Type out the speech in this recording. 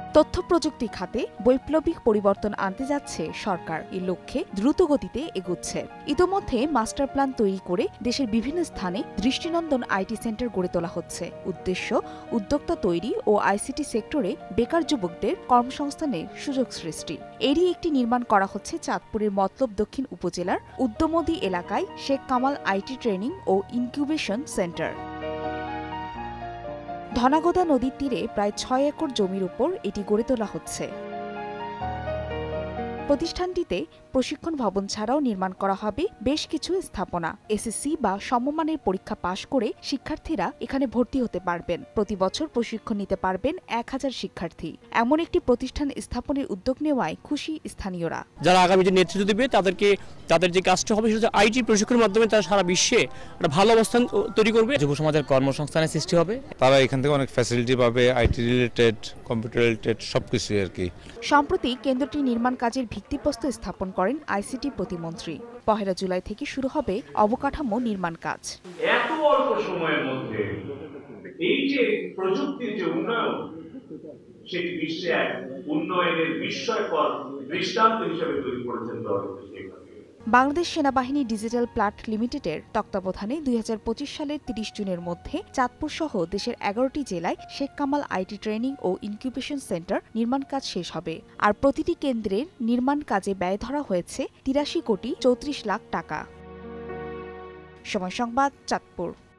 তথ্য প্রযুক্তি খাতে বৈপ্লবিক পরিবর্তন আনতে যাচ্ছে সরকার। এই লক্ষ্যে দ্রুতগতিতে এগুচ্ছে। ইতোমধ্যে মাস্টার প্ল্যান তৈরি করে দেশের বিভিন্ন স্থানে দৃষ্টিনন্দন আইটি সেন্টার গড়ে তোলা হচ্ছে। উদ্দেশ্য, উদ্যোক্তা তৈরি ও আইসিটি সেক্টরে বেকার যুবকদের কর্মসংস্থানের সুযোগ সৃষ্টি। এরই একটি নির্মাণ করা হচ্ছে চাঁদপুরের মতলব দক্ষিণ উপজেলার উদ্যমদী এলাকায় শেখ কামাল আইটি ট্রেনিং ও ইনকিউবেশন সেন্টার। ধনাগোদা নদীর তীরে প্রায় ৬ একর জমির উপর এটি গড়ে তোলা হচ্ছে। প্রতিষ্ঠানটিতে প্রশিক্ষণ ভবন ছাড়াও নির্মাণ করা হবে বেশ কিছু স্থাপনা। এসএসসি বা সমমানের পরীক্ষা পাশ করে শিক্ষার্থীরা এখানে ভর্তি হতে পারবেন। প্রতি বছর প্রশিক্ষণ নিতে পারবেন ১,০০০ শিক্ষার্থী। এমন একটি প্রতিষ্ঠান স্থাপনের উদ্যোগ নেওয়ায় খুশি স্থানীয়রা। যারা আগামী যে নেতৃত্ব দিবে তাদের যে কাজটা হবে সেটা আইটি প্রশিক্ষণের মাধ্যমে তারা সারা বিশ্বে একটা ভালো অবস্থান তৈরি করবে। যুব সমাজের কর্মসংস্থানের সৃষ্টি হবে। তারা এখান থেকে অনেক ফ্যাসিলিটি পাবে, আইটি রিলেটেড, কম্পিউটার রিলেটেড সবকিছু আর কি। সম্প্রতি কেন্দ্রটি নির্মাণ কাজের ভিত্তিপ্রস্তর স্থাপন করেন আইসিটি প্রতিমন্ত্রী। ১ জুলাই থেকে শুরু হবে অবকাঠামো নির্মাণ কাজ। এত অল্প সময়ের মধ্যে এই যে প্রযুক্তির যে উন্নয়ন, সেই বিশ্বে এক উন্নয়নের বিস্ময়কর দৃষ্টান্ত হিসেবে তৈরি করেছেন। বাংলাদেশ সেনাবাহিনী ডিজিটাল প্লাট লিমিটেডের তত্ত্বাবধানে ২০২৫ সালের ৩০ জুনের মধ্যে চাঁদপুর সহ দেশের ১১টি জেলায় শেখ কামাল আইটি ট্রেনিং ও ইনকিউবেশন সেন্টার নির্মাণ কাজ শেষ হবে। আর প্রতিটি কেন্দ্রের নির্মাণ কাজে ব্যয় ধরা হয়েছে ৮৩ কোটি ৩৪ লাখ টাকা। সময় সংবাদ, চাঁদপুর।